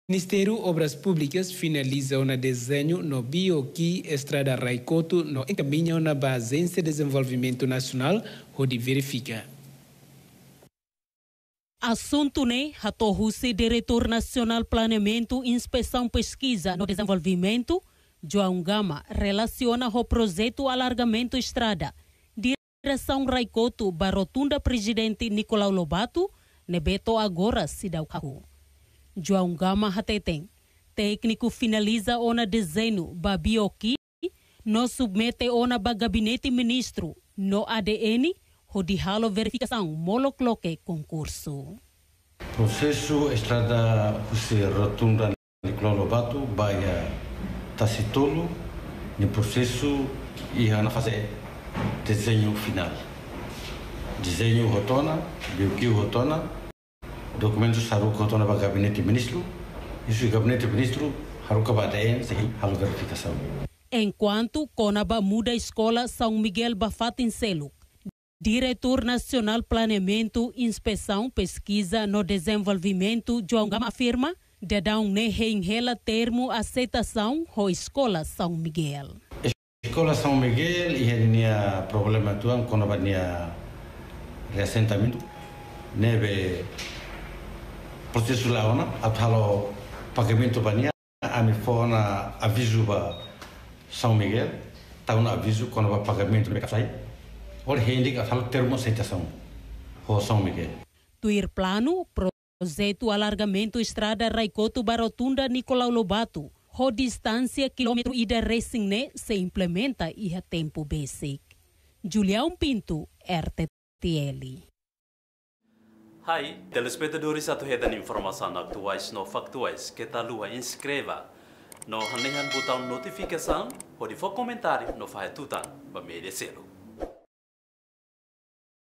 Ministério Obras Públicas finaliza um desenho no Bioqui Estrada Raicoto no encaminho na Agência de Desenvolvimento Nacional, onde verifica. Assunto né, Ratohusi, Diretor Nacional Planeamento, Inspeção Pesquisa no Desenvolvimento, João Gama, relaciona o projeto Alargamento Estrada, Direção Raicoto, Barotunda Presidente Nicolau Lobato, Nebeto agora Cidau Carro. João Gama Hateten, técnico finaliza ona desenho Babioki, no submete ona ba gabinete ministro, no ADN, rodihalo verificação molocloque concurso. Processo Estrada Rotunda Nicolau Lobato, Baia Tacitolo, no processo e na fase desenho final. Desenho rotona, Bioki rotona, documentos haruka rotona para gabinete ministro, isso o gabinete ministro haruka para ADN, halo verificação. Enquanto Conaba muda a escola São Miguel Bafatin Seluk, Diretor Nacional Planeamento, Inspeção, Pesquisa no Desenvolvimento, João Gama afirma, dedão ne reinhela termo aceitação ho Escola São Miguel. Escola São Miguel e tinha problema tuan quando tinha reassentamento, neve processo lá ona, atalo pagamento bania, a me fona aviso ba São Miguel, tá aviso quando va pagamento me sai. Or hendik atalo termo aceitação ho São Miguel. Tuir plano projeto alargamento Estrada Raicoto Barotunda Nicolau Lobato, ho distância quilômetro ida Resingne se implementa e a tempo basic. Julião Pinto, RTTL. Hai, telespectadores atuhedan informação atuais no factuais que tá lua inscreva no hanehan botão notificação ou de for comentário no fahetutan ba media selo.